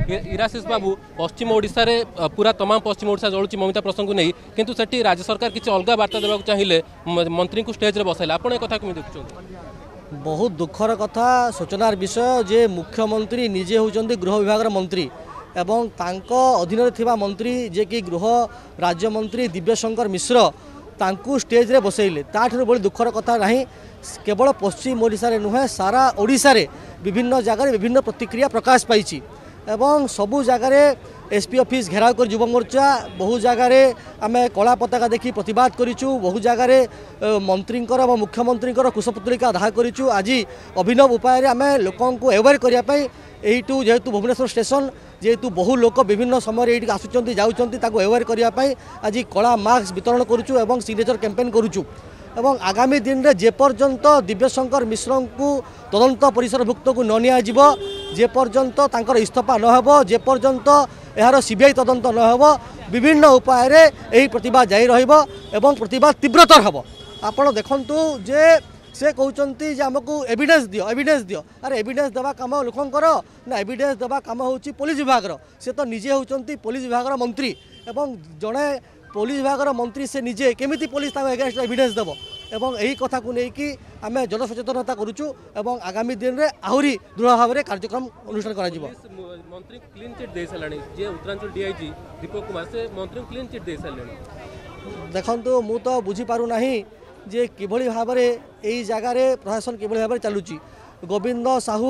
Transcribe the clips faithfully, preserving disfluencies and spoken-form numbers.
इराशिष बाबू पश्चिम ओडिशा रे पूरा तमाम पश्चिम ओडिशा जलुची ममिता प्रसंग नहीं किंतु सेठी राज्य सरकार किसी अलग वार्ता देवाक चाहिए मंत्री को स्टेज रे बसाइले आपण ए कथा केमि देखुछन। बहुत दुखर कथा सूचनार विषय जे मुख्यमंत्री निजे होउचंदी गृह विभाग मंत्री एवं तांको अधीन थिबा मंत्री जे कि गृह राज्य मंत्री दिव्यशंकर मिश्र तांकू स्टेज रे बसैले ताठर बड़ी दुखर कथा नहीं। केवल पश्चिम ओडिशा रे नुहे सारा ओडिशा रे विभिन्न जगह विभिन्न प्रतिक्रिया प्रकाश पाई एवं सबू जगार एसपी ऑफिस घेराव कर युवा मोर्चा बहु जगार आम कला पताका देखी प्रतिवाद करूँ बहु जगार मंत्री मुख्यमंत्री कुशपुतलिका दाह करूँ। आज अभिनव उपाय आम लोक एवेयर करने यू जेहेतु भुवनेश्वर स्टेशन जेहेतु बहु लोक विभिन्न समय ये आसुँच जाऊँच एवेयर करने आज कला मास्क वितरण करूँ और सिग्नेचर कैंपेन करूँ एवं आगामी दिन में जेपर्यंत दिव्यशंकर मिश्र को तदंत परिसरभुक्त को न नियाजिबो जेपर्यंत तांकर इस्तफा नहब जेपर्यंत यार सीबीआई तदंत नहब विभिन्न उपाय रे एही प्रतिवाद जारी रहिबो एवं प्रतिवाद तीव्रतर हबो। आपण देखंतु जे से कहउचंती जे हमकु एविडेंस दियो एविडेंस दियो अरे एविडेंस देवा काम लोकंकर ना एविडेंस देवा काम होउची पुलिस विभाग रो से तो निजे होउचंती पुलिस विभाग रो मंत्री एवं जड़े पुलिस विभाग मंत्री से निजे केमिति पुलिस एगेंस्ट एविडेंस देव एवं यही कथा को लेकिन आम जनसचेतनता करुचु एवं आगामी दिन में आहरी दृढ़ भाव में कार्यक्रम अनुष्ठान करा जिवो। मंत्री क्लीन चिट दे सालानी जे उत्तरांचल डीआईजी दीपक कुमार से मंत्री क्लीन चिट दे सालानी देखंतु मु तो बुझी पारु नाही जे किभली भाव में एई जगह रे प्रशासन किभली भाव में चलुची। गोविंद साहू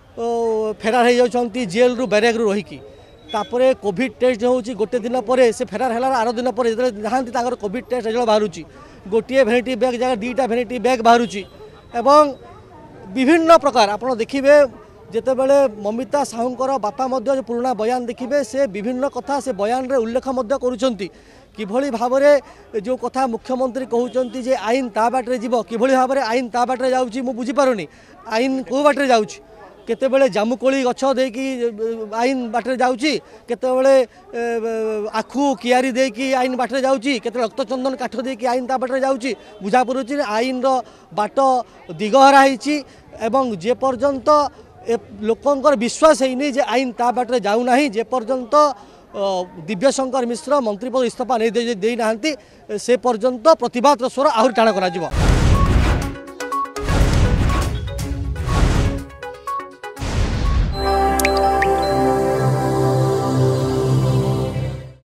फेरार हो जाउछंती जेल रु बैरेक रु रहिकी तापरे कोविड टेस्ट जो होची गोटे दिन पर से फेरार है आर दिन पर नहांती ताकर कोविड टेस्ट रिजल्ट बाहरुची गोटे भेनिटी बैग जगह दुईटा भेनिटी बैग बाहरुची एवं विभिन्न प्रकार आपड़ देखिए जितेबले ममिता साहूंकर बापा मध्य पुराना बयान देखिए से विभिन्न कथा से बयान रे उल्लेख मध्य करुछंती किभली भाव में जो कथा मुख्यमंत्री कहउचंती जे आईन ता बाटरे जीव किभली भाव में आईन ता बाटरे जाउची मु बुझी पारुनी आईन को बाटरे जाउची केतेबेले जामुकोली गछ देकी आईन बाटरे जाउची केतेबेले आखु कियारी देकी आईन बाटरे जाउची केते रक्तचंदन काठ देकी आईन ता बाटरे जाउची बुझा पड़ुची आईन रो बाट दिगहरा हिची एवं जे पर्यंत लोकंकर विश्वास हैनी जे आईन ता बाटरे जाउ नाही जे पर्यंत दिव्यशंकर मिश्र मंत्री पद इस्तीफा नहीं दे नाहांती से पर्यंत प्रतिवाद स्वर आहरी टाण करा जिवो।